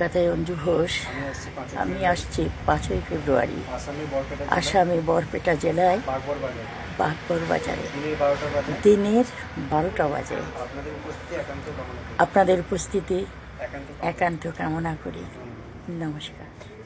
কলকাতায় অঞ্জু ঘোষ। আমি আসছি 5ই ফেব্রুয়ারি আসামে বরপেটা জেলায় বাঘবর বাজারে দিনের 12টা বাজে। আপনাদের উপস্থিতি একান্ত কামনা করি। নমস্কার।